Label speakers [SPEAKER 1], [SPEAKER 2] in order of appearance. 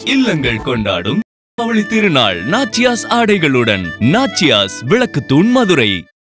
[SPEAKER 1] இல்லங்கள் கொண்டாடும் தீபாவளி திருநாள் நாச்சியாஸ் ஆடைகளுடன். நாச்சியாஸ் விளக்குத்தூண் மதுரை.